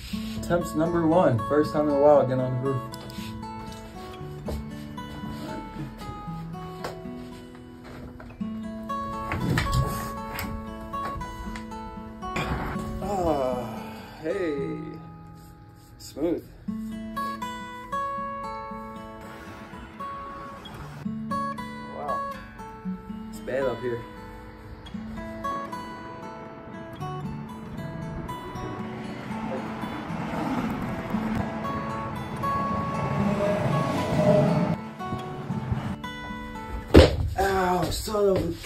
Attempts number 1. First time in a while getting on the roof. Hey, smooth. Wow, it's bad up here. Ow, son of a